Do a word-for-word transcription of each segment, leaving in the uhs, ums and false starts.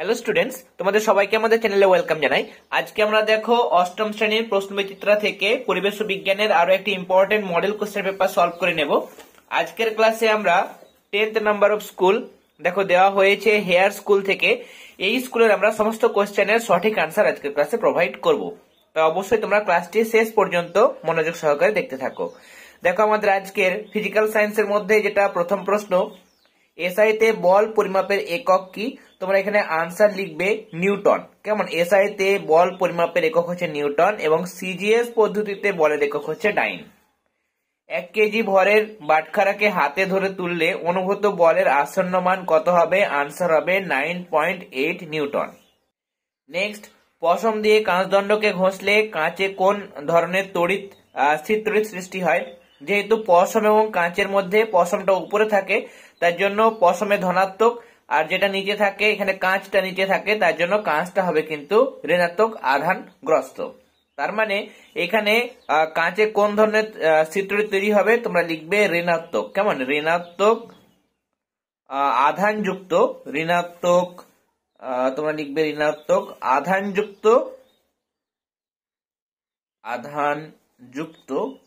Hello students, তোমাদের সবাইকে আমাদের চ্যানেলে ওয়েলকাম জানাই। আজকে আমরা দেখো অষ্টম শ্রেণীর প্রশ্নবিচিত্রা থেকে পরিবেশ ও বিজ্ঞানের আরো একটি important model question paper solve করে নেব। আজকের ক্লাসে আমরা টেন্থ নাম্বার অফ স্কুল দেখো দেওয়া হয়েছে হেয়ার স্কুল থেকে। এই স্কুলের আমরা সমস্ত কোশ্চেনের সঠিক আনসার আজকের ক্লাসে প্রোভাইড করব। তো অবশ্যই তোমরা ক্লাসটি শেষ পর্যন্ত মনোযোগ সহকারে দেখতে থাকো। দেখো আমাদের আজকের ফিজিক্যাল সায়েন্সের মধ্যে যেটা প্রথম প্রশ্ন, এসআই তে বল পরিমাপের একক কি? তোমরা এখানে আনসার লিখবে নিউটন। কেমন? এসআই তে বল পরিমাপের একক হচ্ছে নিউটন এবং সিজিএস পদ্ধতিতে বলের একক হচ্ছে ডাইন। এক কেজি ভরের বাটখারাকে হাতে ধরে তুললে অনুভূত বলের আসন্ন মান কত হবে? আনসার হবে nine point eight newton. Next, পশম দিয়ে কাঁচদণ্ডকে ঘষলে কাঁচে কোন ধরনের তড়িৎ স্থির তড়িৎ সৃষ্টি হয়? যেহেতু পশম এবং কাঁচের মধ্যে পশমটা উপরে থাকে তার জন্য পশমে ধনাত্মক, আর যেটা নিচে থাকে এখানে কাঁচটা নিচে থাকে তার জন্য কাঁচটা হবে কিন্তু ঋণাত্মক আধানগ্রস্ত। তার মানে এখানে কাঁচে কোন ধরনের স্থির তড়িৎ তৈরি হবে? তোমরা লিখবে ঋণাত্মক। কেমন? ঋণাত্মক আধানযুক্ত ঋণাত্মক তোমরা লিখবে ঋণাত্মক আধানযুক্ত আধানযুক্ত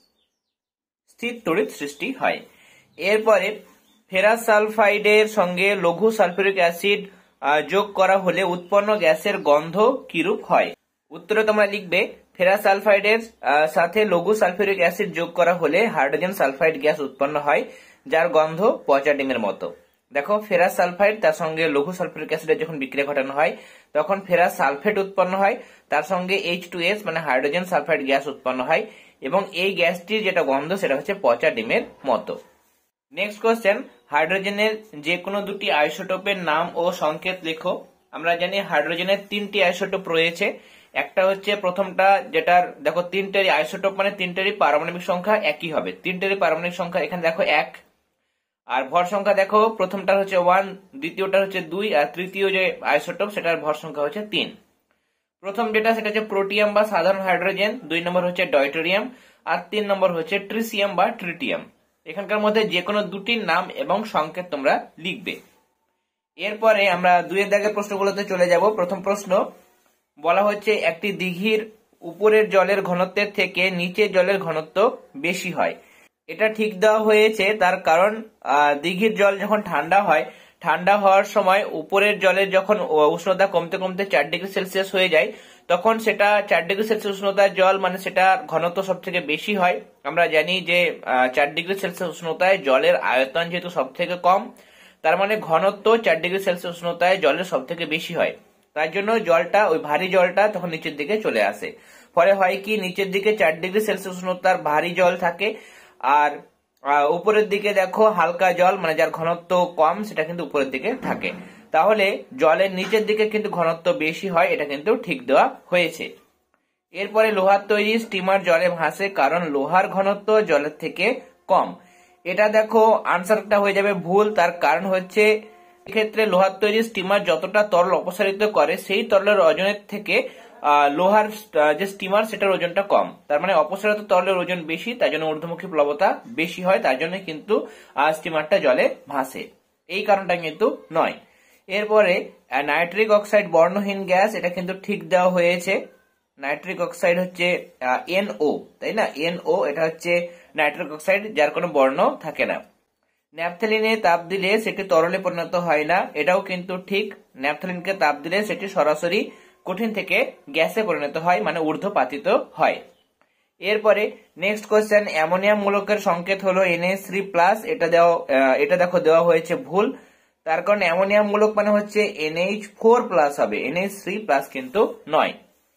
স্থির তড়িৎ সৃষ্টি হয়। এরপরে ফেরাস সালফাইডের সঙ্গে লঘু সালফিউরিক অ্যাসিড যোগ করা হলে উৎপন্ন গ্যাসের গন্ধ কিরূপ হয়? উত্তরে তোমরা লিখবে ফেরাস সালফাইডের সাথে লঘু সালফিউরিক অ্যাসিড যোগ করা হলে হাইড্রোজেন সালফাইড গ্যাস উৎপন্ন হয় যার গন্ধ পচা ডিমের মতো। দেখো, ফেরাস সালফাইড তার সঙ্গে লঘু সালফিউরিক অ্যাসিডের যখন বিক্রিয়া ঘটানো হয় তখন ফেরাস সালফেট উৎপন্ন হয়, তার সঙ্গে এইচ টু এস মানে হাইড্রোজেন সালফাইড গ্যাস উৎপন্ন হয় এবং এই গ্যাসটির যেটা গন্ধ সেটা হচ্ছে পচা ডিমের মতো। নেক্সট কোশ্চেন, হাইড্রোজেনের যে কোনো দুটি আইসোটোপের নাম ও সংকেত লেখো। আমরা জানি হাইড্রোজেনের তিনটি আইসোটোপ রয়েছে। একটা হচ্ছে প্রথমটা যেটার দেখো তিনটেরই আইসোটোপ মানে তিনটেরই পারমাণবিক সংখ্যা একই হবে। তিনটেরই পারমাণবিক সংখ্যা এখানে দেখো এক, আর ভর সংখ্যা দেখো প্রথমটা হচ্ছে ওয়ান, দ্বিতীয়টা হচ্ছে দুই, আর তৃতীয় যে আইসোটোপ সেটার ভর সংখ্যা হচ্ছে তিন। প্রথম যেটা সেটা হচ্ছে প্রোটিয়াম বা সাধারণ হাইড্রোজেন, দুই নম্বর হচ্ছে ডয়টেরিয়াম, আর তিন নম্বর হচ্ছে ট্রিসিয়াম বা ট্রিটিয়াম। এখানকার মধ্যে যে কোনো দুটির নাম এবং সংকেত তোমরা লিখবে। এরপরে আমরা দুইয়ের দাগের প্রশ্নগুলোতে চলে যাব। প্রথম প্রশ্ন বলা হচ্ছে একটি দিঘির উপরের জলের ঘনত্বের থেকে নিচের জলের ঘনত্ব বেশি হয়। এটা ঠিক দেওয়া হয়েছে, তার কারণ দিঘির জল যখন ঠান্ডা হয়, ঠান্ডা হওয়ার সময় উপরের জলের যখন উষ্ণতা কমতে কমতে চার ডিগ্রি সেলসিয়াস হয়ে যায় তখন সেটা চার ডিগ্রি সেলসিয়াস উষ্ণতার জল মানে সেটা ঘনত্ব সব থেকে বেশি হয়। আমরা জানি যে চার ডিগ্রি সেলসিয়াস উষ্ণতায় জলের আয়তন যেহেতু সব থেকে কম, তার মানে ঘনত্ব চার ডিগ্রি সেলসিয়াস উষ্ণতায় জলের সব থেকে বেশি হয়। তার জন্য জলটা ওই ভারী জলটা তখন নিচের দিকে চলে আসে। ফলে হয় কি, নিচের দিকে চার ডিগ্রি সেলসিয়াস উষ্ণতার ভারী জল থাকে আর উপরের দিকে দেখো হালকা জল মানে যার ঘনত্ব কম সেটা কিন্তু উপরের দিকে থাকে। তাহলে জলের নিচের দিকে কিন্তু ঘনত্ব বেশি হয়, এটা কিন্তু ঠিক দেওয়া হয়েছে। এরপরে লোহার তৈরি স্টিমার জলে ভাসে কারণ লোহার ঘনত্ব জলের থেকে কম। এটা দেখো আনসারটা হয়ে যাবে ভুল। তার কারণ হচ্ছে এক্ষেত্রে লোহার তৈরি স্টিমার যতটা তরল অপসারিত করে সেই তরলের ওজনের থেকে লোহার যে স্টিমার সেটার ওজনটা কম। তার মানে অপসারিত তরলের ওজন বেশি, তার জন্য ঊর্ধ্বমুখী প্লবতা বেশি হয়, তার জন্য কিন্তু স্টিমারটা জলে ভাসে। এই কারণটা কিন্তু নয়। এরপরে নাইট্রিক অক্সাইড বর্ণহীন গ্যাস, এটা কিন্তু ঠিক দেওয়া হয়েছে। নাইট্রিক অক্সাইড হচ্ছে এনও, তাই না? এনও এটা হচ্ছে নাইট্রিক অক্সাইড যার কোনো বর্ণ থাকে না। ন্যাপথলিনে তাপ দিলে সেটি তরলে পরিণত হয় না, এটাও কিন্তু ঠিক। ন্যাপথলিনকে তাপ দিলে সেটি সরাসরি কঠিন থেকে গ্যাসে পরিণত হয় মানে ঊর্ধ্বপাতিত হয়। এরপরে নেক্সট কোশ্চেন, অ্যামোনিয়াম মূলকের সংকেত হলো এন এইচ থ্রি প্লাস। এটা দেওয়া এটা দেখো দেওয়া হয়েছে ভুল। তার কারণ অ্যামোনিয়াম মূলক মানে হচ্ছে এন এইচ ফোর প্লাস হবে, এন এইচ থ্রি প্লাস কিন্তু নয়।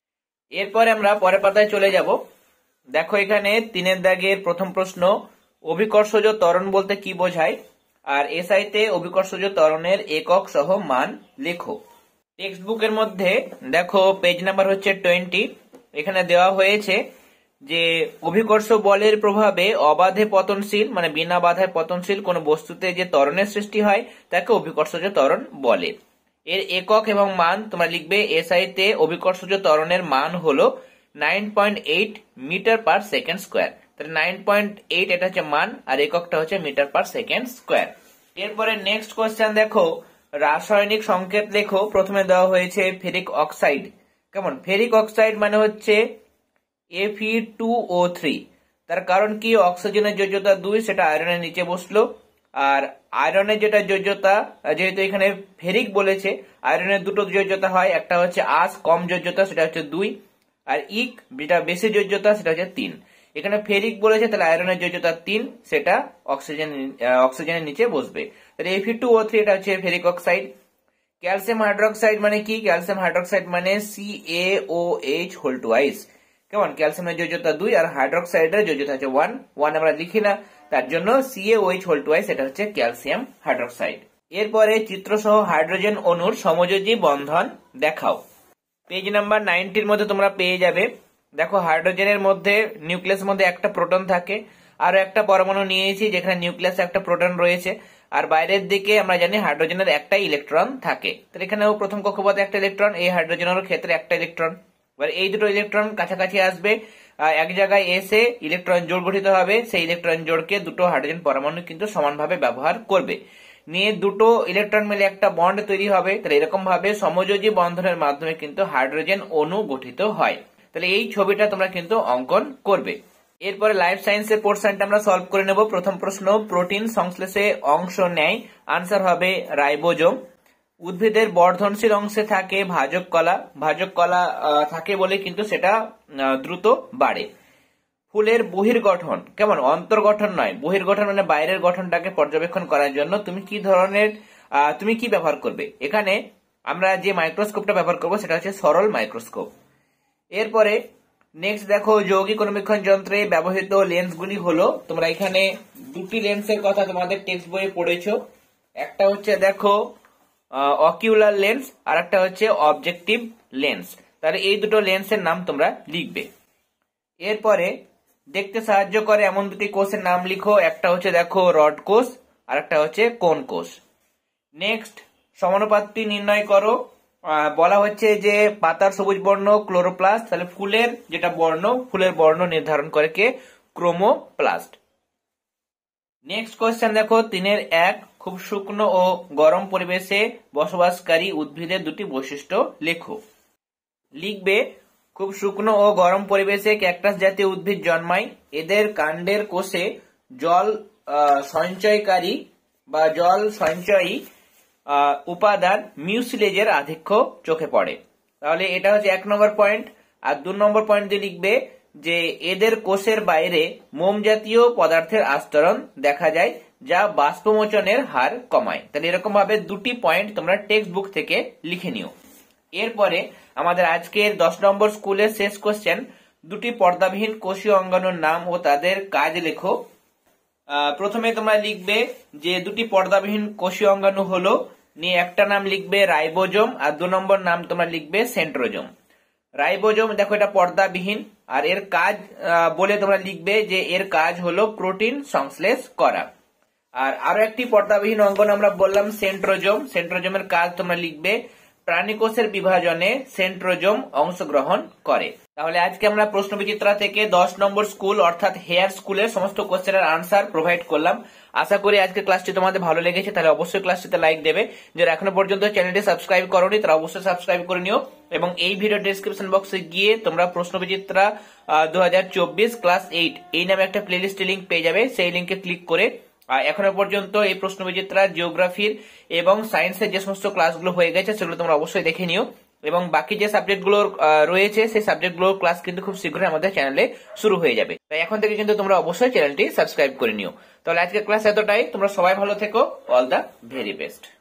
এরপরে আমরা পরের পাতায় চলে যাব। দেখো এখানে তিনের দাগের প্রথম প্রশ্ন, অভিকর্ষজ ত্বরণ বলতে কি বোঝায়? আর এসআই তে অভিকর্ষজ ত্বরণের একক সহ মান লেখো। টেক্সট বুকের মধ্যে দেখো পেজ নাম্বার হচ্ছে টোয়েন্টি, এখানে দেওয়া হয়েছে যে অভিকর্ষ বলের প্রভাবে অবাধে পতনশীল মানে বিনা বাধায় পতনশীল কোন বস্তুতে যে ত্বরণের সৃষ্টি হয় তাকে অভিকর্ষজ ত্বরণ বলে। এর একক এবং মান তোমরা লিখবে। এসআই তে অভিকর্ষজ ত্বরণের মান হলো nine point eight metre per second square. তাহলে নাইন পয়েন্ট এইট এটা হচ্ছে মান আর এককটা হচ্ছে মিটার পার সেকেন্ড স্কোয়ার। এরপরে নেক্সট কোয়েশ্চেন দেখো, রাসায়নিক সংকেত লেখো। প্রথমে দেওয়া হয়েছে ফেরিক অক্সাইড। কেমন? ফেরিক অক্সাইড মানে হচ্ছে F E two O three. তার কারণ কি? অক্সিজেনের যোজ্যতা দুই, সেটা আয়রনের নিচে বসলো। আর আয়রনের যেটা যোজ্যতা, যেহেতু এখানে ফেরিক বলেছে, আয়রনের দুটো যোজ্যতা হয়, একটা হচ্ছে আস কম যোজ্যতা, সেটা হচ্ছে দুই, আর ইক যেটা বেশি যোজ্যতা, সেটা হচ্ছে তিন। এখানে ফেরিক বলেছে, তাহলে আয়রনের যোজ্যতা তিন, সেটা অক্সিজেন অক্সিজেনের নিচে বসবে। তাহলে F E two O three এটা হচ্ছে ফেরিক অক্সাইড। ক্যালসিয়াম হাইড্রোক্সাইড মানে কি? ক্যালসিয়াম হাইড্রোক্সাইড মানে C A O H whole twice. কেমন? ক্যালসিয়ামের যোজ্যতা দুই আর হাইড্রোক্সাইডের যোজ্যতা হচ্ছে ওয়ান। ওয়ান আমরা লিখি না, তার জন্য C A O H whole twice, এটা হচ্ছে ক্যালসিয়াম হাইড্রোক্সাইড। এরপরে চিত্রসহ হাইড্রোজেন অণুর সমযোজী বন্ধন দেখাও। পেজ নাম্বার নাইনটির মধ্যে তোমরা পেয়ে যাবে। দেখো, হাইড্রোজেনের মধ্যে নিউক্লিয়াসের মধ্যে একটা প্রোটন থাকে, আর একটা পরমাণু নিয়েছি যেখানে নিউক্লিয়াসে একটা প্রোটন রয়েছে, আর বাইরের দিকে আমরা জানি হাইড্রোজেনের একটা ইলেকট্রন থাকে। তো এখানেও প্রথম কক্ষপথে একটা ইলেকট্রন, এই হাইড্রোজেনের ক্ষেত্রে একটা ইলেকট্রন। এবার এই দুটো ইলেকট্রন কাছাকাছি আসবে, এক জায়গায় এসে ইলেকট্রন জোড় গঠিত হবে। সেই ইলেকট্রন জোড়কে দুটো হাইড্রোজেন পরমাণু কিন্তু সমানভাবে ব্যবহার করবে, নিয়ে দুটো ইলেকট্রন মিলে একটা বন্ড তৈরি হবে। তাহলে এরকম ভাবে সমযোজী বন্ধনের মাধ্যমে কিন্তু হাইড্রোজেন অণু গঠিত হয়। তাহলে এই ছবিটা তোমরা কিন্তু অঙ্কন করবে। এরপরে লাইফ সায়েন্সের পোর্শনটা আমরা সলভ করে নেব। প্রথম প্রশ্ন, প্রোটিন সংশ্লেষে অংশ নেয়, আনসার হবে রাইবোজোম। উদ্ভিদের বর্ধনশীল অংশে থাকে ভাজক কলা। ভাজক কলা থাকে বলে কিন্তু সেটা দ্রুত বাড়ে। ফুলের বহির্গঠন, কেমন? অন্তর্গঠন নয়, বহির্গঠন মানে বাইরের গঠনটাকে পর্যবেক্ষণ করার জন্য তুমি কি ধরনের তুমি কি ব্যবহার করবে? এখানে আমরা যে মাইক্রোস্কোপটা ব্যবহার করবো সেটা হচ্ছে সরল মাইক্রোস্কোপ। এরপরে নেক্সট দেখো, যৌগিক অনুবীক্ষণ যন্ত্রে ব্যবহৃত লেন্সগুলি হলো, তোমরা এখানে দুটি লেন্সের কথা তোমাদের টেক্সট বইয়ে পড়েছো। একটা হচ্ছে দেখো অকিউলার লেন্স, আর একটা হচ্ছে অবজেক্টিভ লেন্স। তাহলে এই দুটো লেন্সের নাম তোমরা লিখবে। এরপরে দেখতে সাহায্য করে এমন দুটি কোষের নাম লিখো। একটা হচ্ছে দেখো রড কোষ, আর একটা হচ্ছে কোন কোষ। নেক্সট, সমানুপাতটি নির্ণয় করো। বলা হচ্ছে যে পাতার সবুজ বর্ণ ক্লোরোপ্লাস্ট, তাহলে ফুলের যেটা বর্ণ, ফুলের বর্ণ নির্ধারণ করে কে? ক্রোমোপ্লাস্ট। নেক্সট কোয়েশ্চেন দেখো, তিনের এক, খুব শুকনো ও গরম পরিবেশে বসবাসকারী উদ্ভিদের দুটি বৈশিষ্ট্য লেখো। লিখবে, খুব শুকনো ও গরম পরিবেশে ক্যাকটাস জাতীয় উদ্ভিদ জন্মায়। এদের কাণ্ডের কোষে জল সঞ্চয়কারী বা জল সঞ্চয়ী উপাদান মিউসিলেজের আধিক্য চোখে পড়ে। তাহলে এটা হচ্ছে এক নম্বর পয়েন্ট। আর দু নম্বর পয়েন্ট দিয়ে লিখবে যে এদের কোষের বাইরে মোম জাতীয় পদার্থের আস্তরণ দেখা যায়, যা বাষ্পমোচনের হার কমায়। তাহলে এরকম ভাবে দুটি পয়েন্ট তোমরা টেক্সট বুক থেকে লিখে নিও। এরপরে আমাদের আজকের দশ নম্বর স্কুলের শেষ কোশ্চেন, দুটি পর্দাবিহীন কোষীয় অঙ্গাণুর নাম ও তাদের কাজ লেখো। প্রথমে তোমরা লিখবে যে দুটি পর্দাবিহীন কোষীয় অঙ্গাণু হলো, নিয়ে একটা নাম লিখবে রাইবোজোম, আর দু নম্বর নাম তোমরা লিখবে সেন্ট্রোজোম। রাইবোজোম দেখো এটা পর্দাবিহীন, আর এর কাজ বলে তোমরা লিখবে যে এর কাজ হলো প্রোটিন সংশ্লেষ করা। আর আরো একটি পর্দাবিহীন অঙ্গাণু আমরা বললাম সেন্ট্রোজোম। সেন্ট্রোজোমের কাজ তোমরা লিখবে প্রাণীকোষের বিভাজনে সেন্ট্রোজোম অংশগ্রহণ করে। তাহলে আজকে আমরা প্রশ্নবিচিত্রা থেকে দশ নম্বর স্কুল অর্থাৎ হেয়ার স্কুলের সমস্ত কোশ্চেনের আনসার প্রোভাইড করলাম। আশা করি আজকে ক্লাসটি তোমাদের ভালো লেগেছে। তাহলে অবশ্যই ক্লাসটিতে লাইক দেবে। যারা এখনো পর্যন্ত চ্যানেলটি সাবস্ক্রাইব করোনি তারা অবশ্যই সাবস্ক্রাইব করে নিও, এবং এই ভিডিও ডেসক্রিপশন বক্সে গিয়ে তোমরা প্রশ্নবিচিত্রা দু হাজার চব্বিশ ক্লাস এইট এই নামে একটা প্লেলিস্ট লিঙ্ক পেয়ে যাবে। সেই লিঙ্কে ক্লিক করে এখনো পর্যন্ত এই প্রশ্নবিচিত্রা, জিওগ্রাফির এবং সায়েন্সের যে সমস্ত ক্লাসগুলো হয়ে গেছে সেগুলো তোমরা অবশ্যই দেখে নিও, এবং বাকি যে সাবজেক্টগুলো রয়েছে সেই সাবজেক্টগুলোর ক্লাস কিন্তু খুব শীঘ্রই আমাদের চ্যানেলে শুরু হয়ে যাবে। তাই এখন থেকে কিন্তু তোমরা অবশ্যই চ্যানেলটি সাবস্ক্রাইব করে নিও। তাহলে আজকের ক্লাস এতটাই। তোমরা সবাই ভালো থেকো। All the very best.